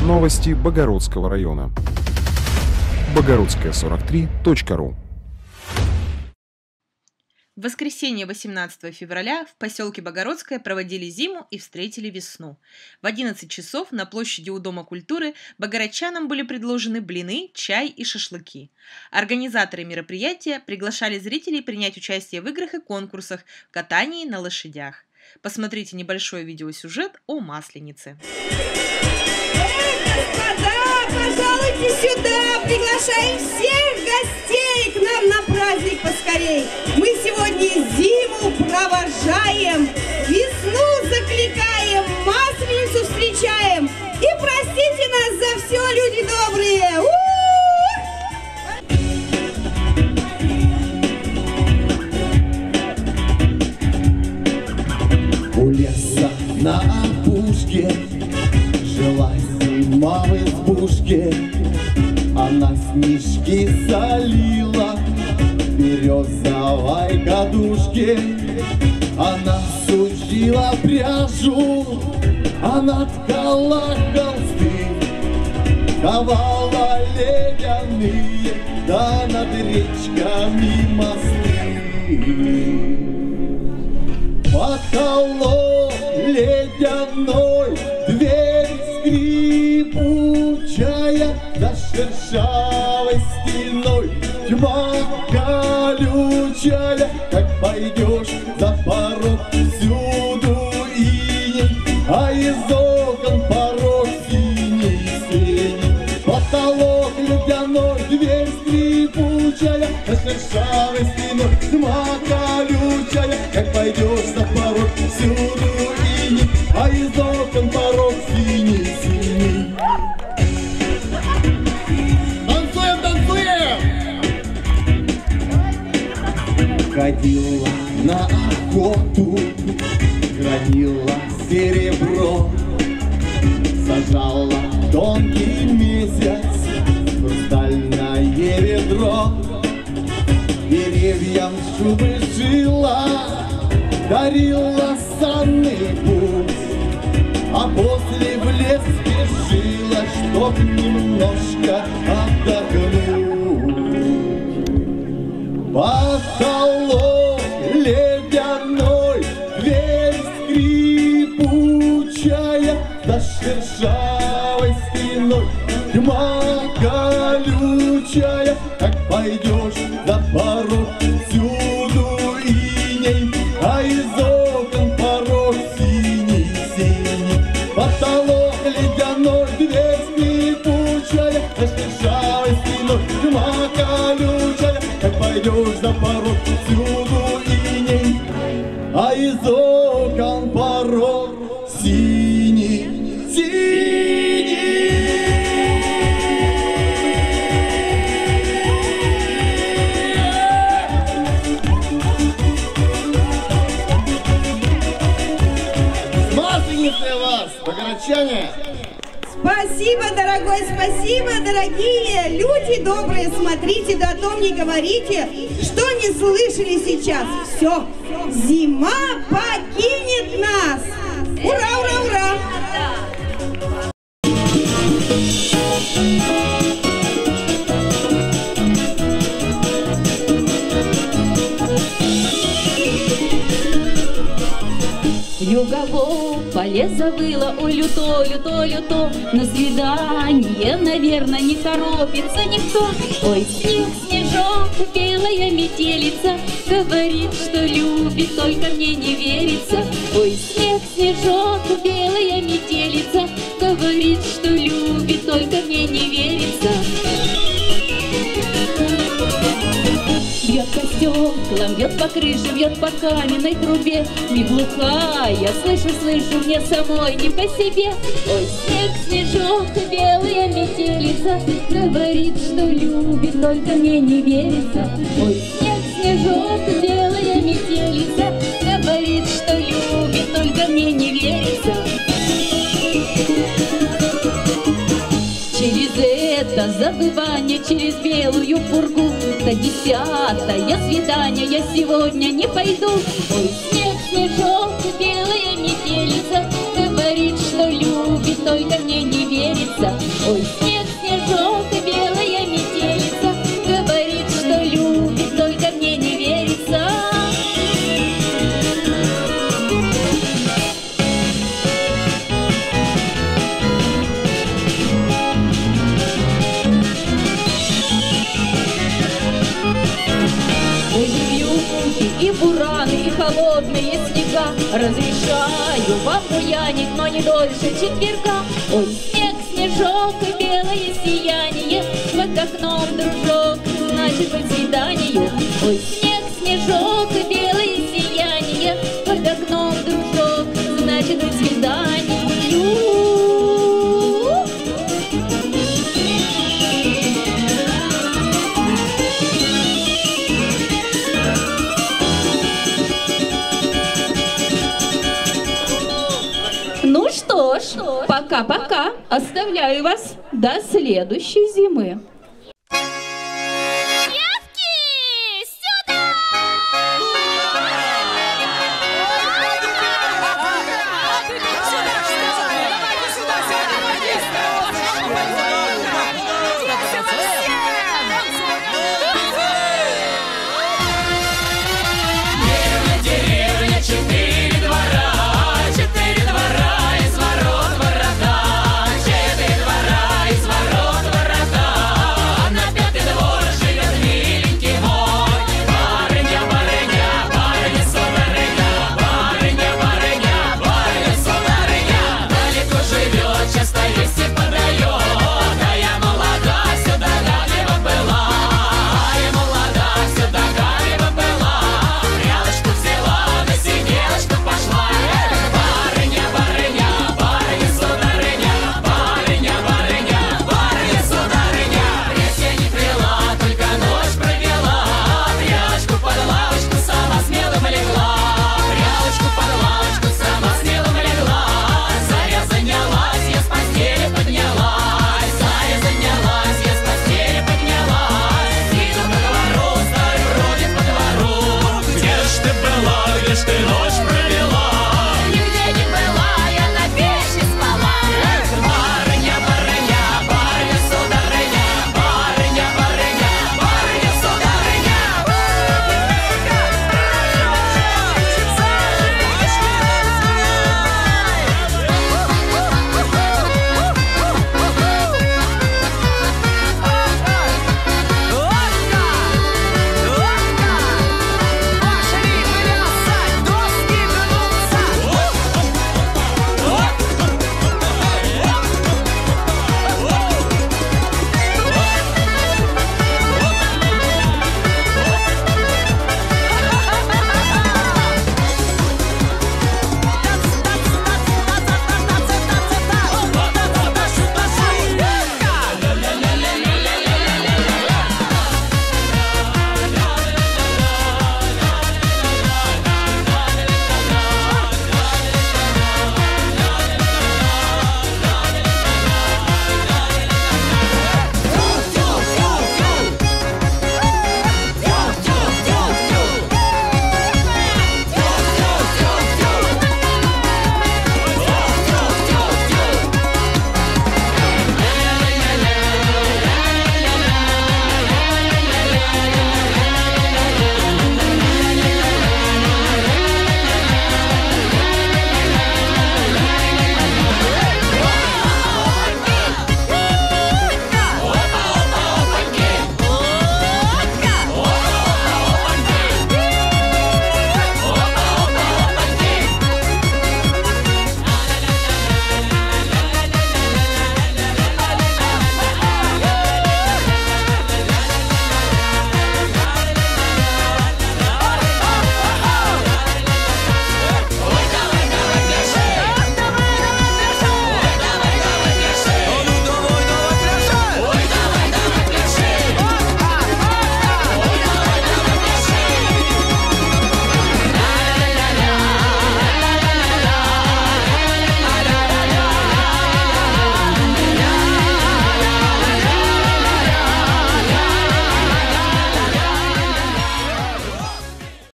Новости Богородского района. Богородская43.ру. В воскресенье 18 февраля в поселке Богородское проводили зиму и встретили весну. В 11 часов на площади у Дома культуры богородчанам были предложены блины, чай и шашлыки. Организаторы мероприятия приглашали зрителей принять участие в играх и конкурсах в катании на лошадях. Посмотрите небольшой видеосюжет о Масленице. Господа, пожалуйте сюда! Приглашаем всех гостей к нам на праздник поскорей! Мы сегодня зиму провожаем, весну закликаем, Масленицу встречаем! И простите нас за все, люди добрые! У леса на опушке жила зима в избушке. Она снежки солила в березовой кадушке. Она сучила пряжу, она ткала холсты, ковала ледяные, да над речками мосты. Потолок ледяной, дверь скрипучая, за шершавой стеной тьма колючая. Как пойдешь за порог, всюду иней, а из окон порог синий. Потолок ледяной, дверь скрипучая, за шершавой стеной тьма колючая. Как пойдешь за порог, всюду иней, а из окон порог синий. Танцуем, танцуем! Ходила на охоту, громила серебро, сажала тонкий месяц в хрустальное ведро. Деревьям шубы шила, дарила санный путь, а после в лес спешила, чтоб немножко отдохнуть. Потолок ледяной, дверь скрипучая, за шершавой стеной тьма колючая. Как пойдешь за порог, всюду иней, а из окон порог синий. Потолок ледяной, дверь скрипучая, за шершавой стеной тьма колючая. Как пойдешь за порог, всюду иней, а из окон порог синий. Вас, богородчане! Спасибо, дорогой, спасибо, дорогие люди добрые. Смотрите, да о том не говорите, что не слышали сейчас. Все, зима покинет нас. Ура, ура, ура! Югово поле завыло, ой, люто, люто, люто. На свидание, наверное, не торопится никто. Ой, снег, снежок, белая метелица, говорит, что любит, только мне не верится. Ой, снег, снежок, белая метелица, говорит, что любит, только мне не верится. Бьет по стеклам, бьет по крыше, бьет по каменной трубе. Не глухая, слышу, слышу, мне самой не по себе. Ой, снег, снежок, белая метелица, говорит, что любит, только мне не верится. Ой, снег, снежок, белая метелица, говорит, что любит, только мне не верится. Через это забывание, через белую пургу, до 10-е свидание я сегодня не пойду. Ой, снег, снежок, белая метелица, говорит, что любит, только мне не верится. Ой, снег, снежок и белая метелица, говорит, что любит, только мне не верится. И бураны, и холодные снега, разрешаю вам буянить, но не дольше четверга. Ой, снег, снежок и белое сияние, под окном, дружок, значит, по свиданию. Ой, снег, снежок и белое сияние, под окном, дружок, значит, по свиданию. Ну что ж, пока-пока. Оставляю вас до следующей зимы.